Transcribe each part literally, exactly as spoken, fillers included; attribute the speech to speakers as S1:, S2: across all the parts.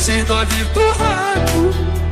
S1: Se nove torrado,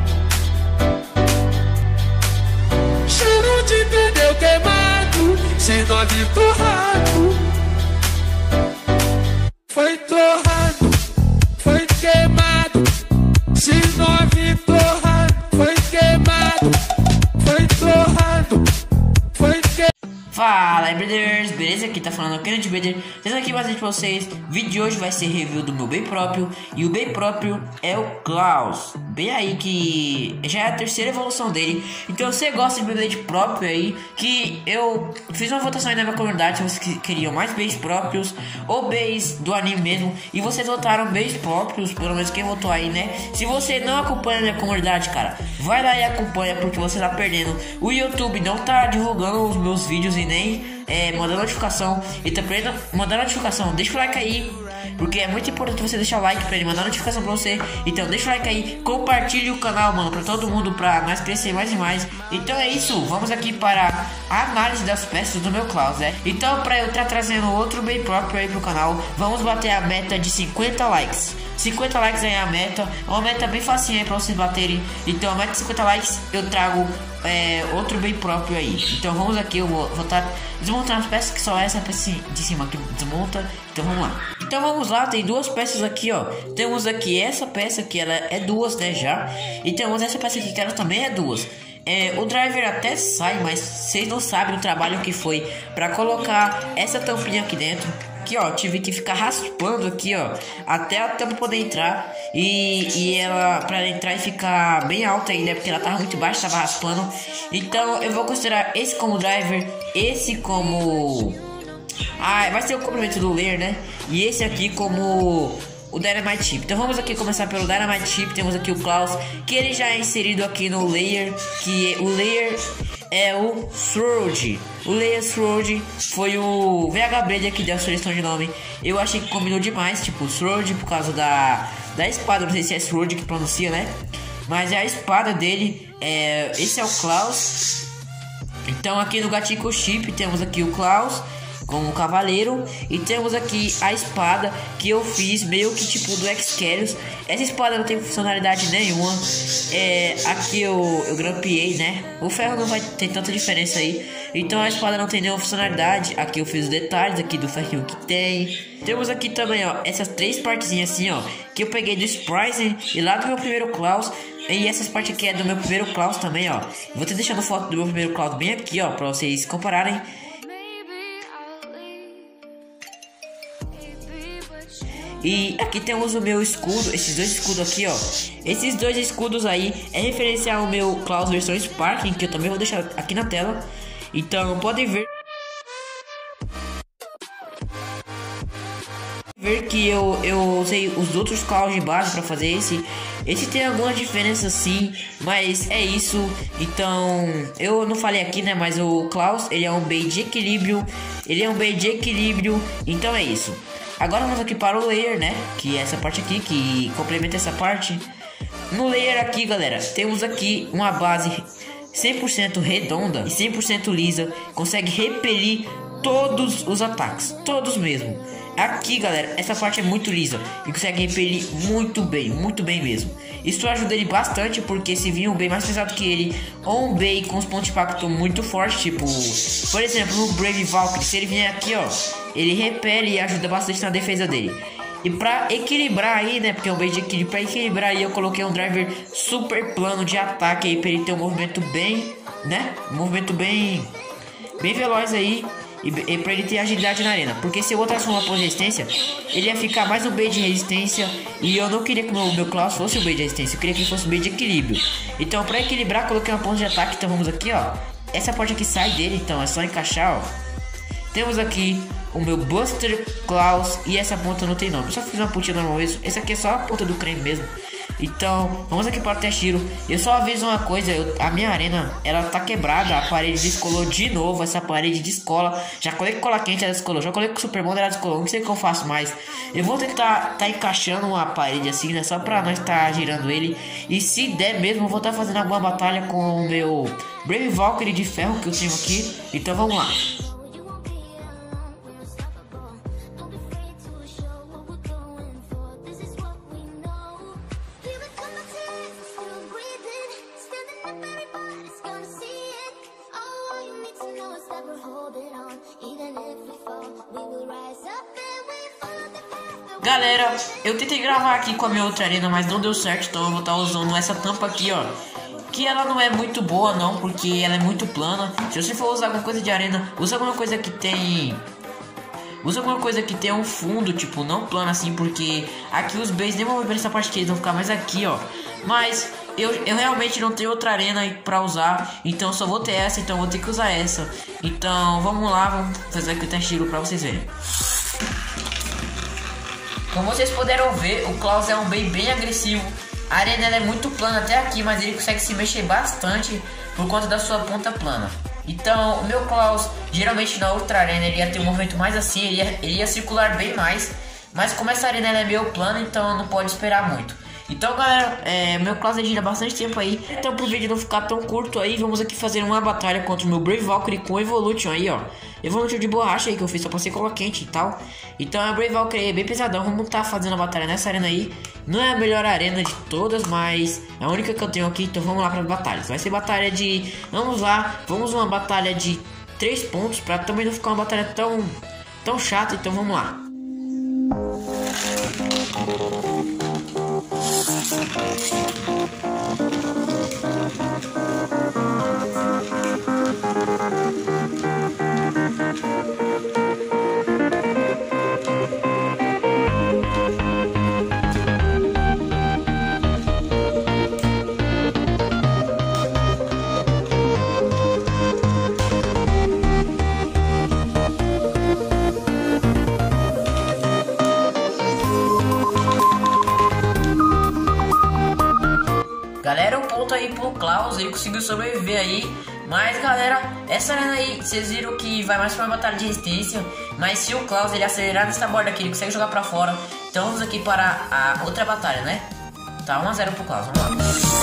S1: cheiro de pneu queimado. Se nove torrado, foi torrado, foi queimado. Se nove torrado, foi queimado, foi torrado, foi queimado.
S2: Fala aí, brothers, beleza? Aqui tá falando o Kennedy Brother, trazendo aqui bastante pra vocês. O vídeo de hoje vai ser review do meu bem próprio, e o bem próprio é o Klaus. Bem aí que já é a terceira evolução dele. Então você gosta de bem próprio aí, que eu fiz uma votação aí na minha comunidade se vocês queriam mais bens próprios ou bens do anime mesmo, e vocês votaram bens próprios, pelo menos quem votou aí, né? Se você não acompanha a minha comunidade, cara, vai lá e acompanha, porque você tá perdendo. O YouTube não tá divulgando os meus vídeos e nem é, mandando notificação. E tá perdendo, mandando notificação, deixa o like aí, porque é muito importante você deixar o like pra ele mandar notificação pra você. Então deixa o like aí, compartilhe o canal, mano, pra todo mundo, pra nós crescer mais e mais. Então é isso, vamos aqui para a análise das peças do meu Klaus, né? Então pra eu estar tá trazendo outro bem próprio aí pro canal, vamos bater a meta de cinquenta likes. cinquenta likes aí é a meta, é uma meta bem facinha aí pra vocês baterem. Então a meta de cinquenta likes eu trago é, outro bem próprio aí. Então vamos aqui, eu vou estar tá desmontando as peças, que só essa peça de cima que desmonta. Então vamos lá. Então vamos lá, tem duas peças aqui, ó. Temos aqui essa peça que ela é duas, né, já. E temos essa peça aqui que ela também é duas. É, o driver até sai, mas vocês não sabem o trabalho que foi pra colocar essa tampinha aqui dentro. Aqui, ó, tive que ficar raspando aqui, ó, até a tampa poder entrar. E, e ela, pra ela entrar e ficar bem alta ainda, porque ela tava muito baixa, tava raspando. Então eu vou considerar esse como driver, esse como... Ah, vai ser o complemento do layer, né? E esse aqui como o Dynamite Chip. Então vamos aqui começar pelo Dynamite Chip. Temos aqui o Klaus, que ele já é inserido aqui no layer, que o layer é o Sword. O layer Sword foi o V H Blade que deu a sugestão de nome. Eu achei que combinou demais, tipo Sword, por causa da, da espada. Não sei se é Sword que pronuncia, né? Mas é a espada dele. É, esse é o Klaus. Então aqui no Gatinho Chip temos aqui o Klaus como cavaleiro, e temos aqui a espada que eu fiz meio que tipo do Excalius. Essa espada não tem funcionalidade nenhuma. É, aqui eu, eu grampeei, né? O ferro não vai ter tanta diferença aí. Então a espada não tem nenhuma funcionalidade. Aqui eu fiz os detalhes aqui do ferrinho que tem. Temos aqui também, ó, essas três partezinhas assim, ó, que eu peguei do Spryzen e lá do meu primeiro Klaus. E essas partes aqui é do meu primeiro Klaus também, ó. Vou ter deixando foto do meu primeiro Klaus bem aqui, ó, pra vocês compararem. E aqui temos o meu escudo, esses dois escudos aqui, ó. Esses dois escudos aí é referenciar ao meu Klaus versão Sparking, que eu também vou deixar aqui na tela. Então podem ver Ver que eu, eu usei os outros Klaus de base pra fazer esse. Esse tem alguma diferença sim, mas é isso. Então, eu não falei aqui, né, mas o Klaus, ele é um bem de equilíbrio. Ele é um bem de equilíbrio, então é isso. Agora vamos aqui para o layer, né, que é essa parte aqui, que complementa essa parte. No layer aqui, galera, temos aqui uma base cem por cento redonda e cem por cento lisa. Consegue repelir todos os ataques, todos mesmo. Aqui, galera, essa parte é muito lisa e consegue repelir muito bem, muito bem mesmo. Isso ajuda ele bastante, porque se vir um bem mais pesado que ele, ou um bem com os pontos de impacto muito forte, tipo, por exemplo, no Brave Valkyrie, se ele vier aqui, ó, ele repele e ajuda bastante na defesa dele. E pra equilibrar aí, né, porque é um bem de equilíbrio, pra equilibrar aí eu coloquei um driver super plano de ataque aí, pra ele ter um movimento bem, né, um movimento bem, bem veloz aí. E, e pra ele ter agilidade na arena. Porque se eu botasse uma pose de resistência, ele ia ficar mais um bait de resistência. E eu não queria que o meu, meu Klaus fosse um bait de resistência. Eu queria que ele fosse um bait de equilíbrio. Então pra equilibrar, coloquei uma pose de ataque. Então vamos aqui, ó. Essa parte aqui sai dele, então é só encaixar, ó. Temos aqui o meu Buster Klaus. E essa ponta não tem nome, eu só fiz uma pontinha normal mesmo. Essa aqui é só a ponta do creme mesmo. Então, vamos aqui para o Teshiro. Eu só aviso uma coisa, eu, a minha arena, ela tá quebrada. A parede descolou de novo, essa parede descola. Já colei com cola quente, ela descolou. Já colei com Super Bonder, ela descolou. Não sei o que eu faço mais. Eu vou tentar tá encaixando uma parede assim, né, só pra nós tá girando ele. E se der mesmo, eu vou estar tá fazendo alguma batalha com o meu Brave Valkyrie de ferro que eu tenho aqui. Então vamos lá. Galera, eu tentei gravar aqui com a minha outra arena, mas não deu certo, então eu vou estar usando essa tampa aqui, ó. Que ela não é muito boa não, porque ela é muito plana. Se você for usar alguma coisa de arena, usa alguma coisa que tem... Usa alguma coisa que tenha um fundo, tipo, não plano assim, porque aqui os bases nem vão ver nessa parte que eles vão ficar mais aqui, ó. Mas eu, eu realmente não tenho outra arena pra usar, então eu só vou ter essa, então eu vou ter que usar essa. Então vamos lá, vamos fazer aqui o teste pra vocês verem. Como vocês puderam ver, o Klaus é um bem bem agressivo. A arena ela é muito plana até aqui, mas ele consegue se mexer bastante por conta da sua ponta plana. Então, o meu Klaus, geralmente na outra arena ele ia ter um movimento mais assim, ele ia, ele ia circular bem mais. Mas como essa arena ela é meio plana, então não pode esperar muito. Então, galera, é, meu Klaus gira bastante tempo aí. Então, pro vídeo não ficar tão curto aí, vamos aqui fazer uma batalha contra o meu Brave Valkyrie com Evolution aí, ó. Evolution de borracha aí que eu fiz só pra ser cola quente e tal. Então, a Brave Valkyrie é bem pesadão. Vamos estar tá fazendo a batalha nessa arena aí. Não é a melhor arena de todas, mas é a única que eu tenho aqui. Então, vamos lá para as batalhas. Vai ser batalha de... Vamos lá, vamos uma batalha de três pontos pra também não ficar uma batalha tão, tão chata. Então, vamos lá. Galera, o ponto aí pro Klaus, ele conseguiu sobreviver aí. Mas galera, essa arena aí, vocês viram que vai mais pra uma batalha de resistência. Mas se o Klaus ele acelerar nessa borda aqui, ele consegue jogar pra fora. Então vamos aqui para a outra batalha, né? Tá um a zero pro Klaus, vamos lá.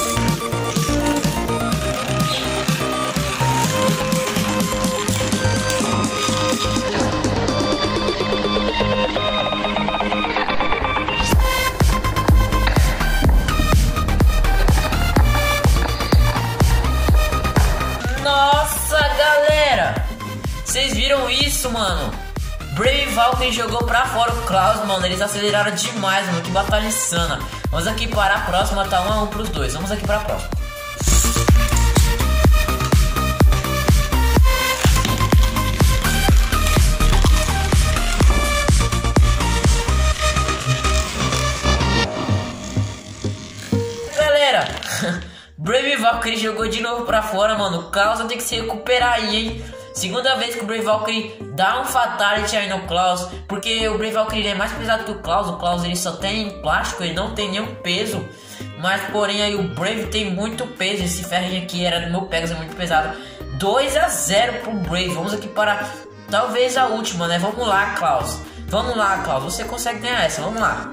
S2: Vocês viram isso, mano? Brave Valkyrie jogou pra fora o Klaus, mano. Eles aceleraram demais, mano. Que batalha insana. Vamos aqui para a próxima, tá um a um pros dois. Vamos aqui para a próxima. Galera, Brave Valkyrie jogou de novo pra fora, mano. O Klaus vai ter que se recuperar aí, hein? Segunda vez que o Brave Valkyrie dá um fatality aí no Klaus, porque o Brave Valkyrie é mais pesado que o Klaus. O Klaus ele só tem plástico, ele não tem nenhum peso. Mas porém aí o Brave tem muito peso. Esse ferrinho aqui era do meu Pegasus, é muito pesado. dois a zero pro Brave. Vamos aqui para talvez a última, né? Vamos lá, Klaus. Vamos lá, Klaus. Você consegue ganhar essa, vamos lá.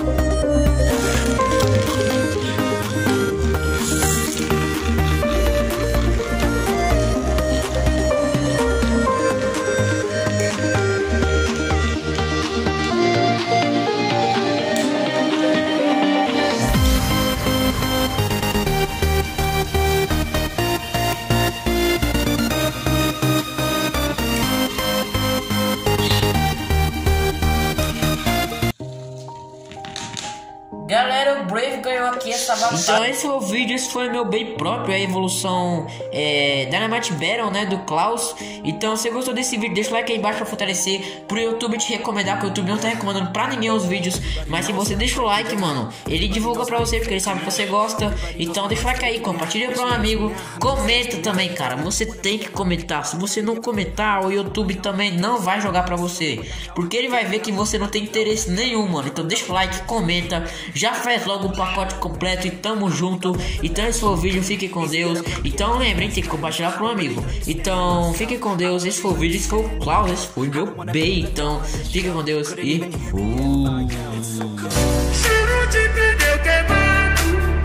S2: Galera, o Brave ganhou aqui essa batalha. Então esse foi o vídeo, esse foi meu bem próprio, a evolução é, Dynamite Battle, né, do Klaus. Então se você gostou desse vídeo, deixa o like aí embaixo pra fortalecer, pro YouTube te recomendar, porque o YouTube não tá recomendando pra ninguém os vídeos. Mas se você deixa o like, mano, ele divulga pra você, porque ele sabe que você gosta. Então deixa o like aí, compartilha pra um amigo, comenta também, cara, você tem que comentar. Se você não comentar, o YouTube também não vai jogar pra você, porque ele vai ver que você não tem interesse nenhum, mano. Então deixa o like, comenta, já faz logo o pacote completo e tamo junto. Então esse foi o vídeo, fique com Deus. Então lembrem, tem que compartilhar com um amigo. Então fique com Deus, esse foi o vídeo, esse foi o Klaus, esse foi meu bem. Então fique com Deus e fui.
S1: Cheiro de pneu queimado,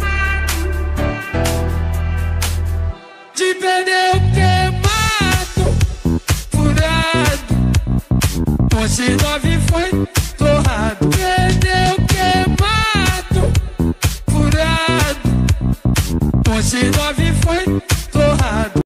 S1: de pneu queimado, furado, Ponte nove foi torrado, pneu queimado, furado, Ponte nove foi torrado.